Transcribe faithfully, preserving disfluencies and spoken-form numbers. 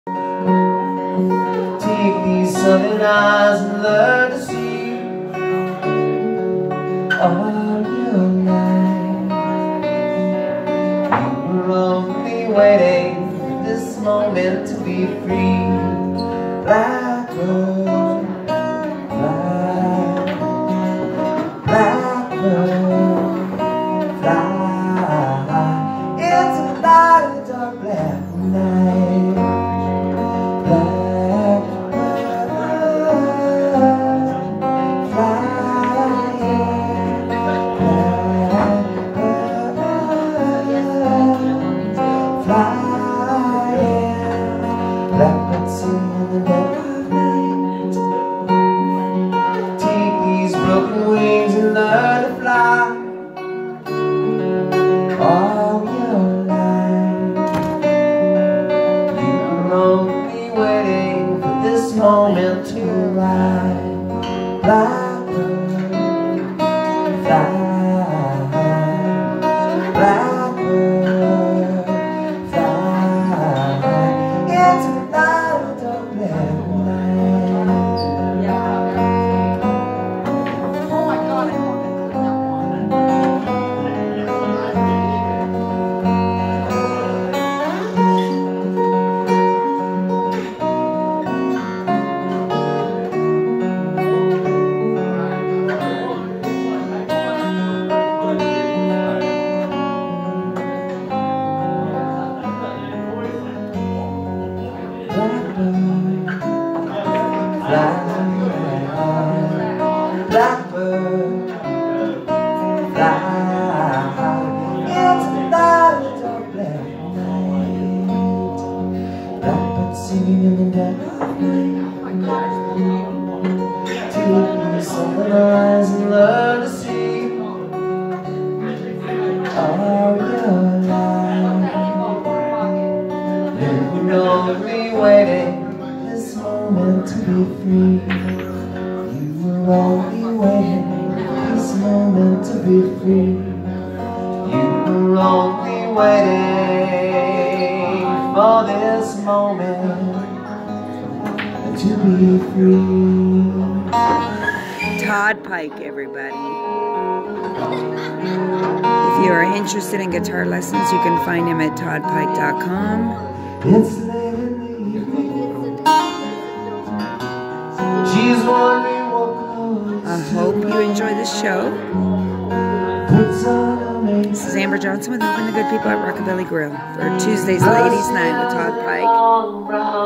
Take these southern eyes and learn to see all your life. You were only waiting for this moment to be free. Blackbird, fly, blackbird, fly into the light of the dark black night. Blackbird sing in the dead of night. Take these broken wings and learn to fly all your life. You were only waiting for this moment to arrive. Blackbird, fly, blackbird, fly into the light of the dark black night. Oh my God, I want that Blackbird, fly, blackbird, fly into the light of the dark black night. Blackbird singing in the dead of night. Take these southern eyes and learn to see all your life. You were only waiting this moment to be free. You were only waiting this moment to be free. You were only waiting for this moment to be free. Todd Pyke, everybody. If you are interested in guitar lessons, you can find him at todd pyke dot com. It's late in the evening. She's wondering what clothes I hope you enjoy this show. puts on a makeup. This is Amber Johnson with Helping the Good People at Rockabilly Grill for Tuesday's Ladies Night with Todd Pyke.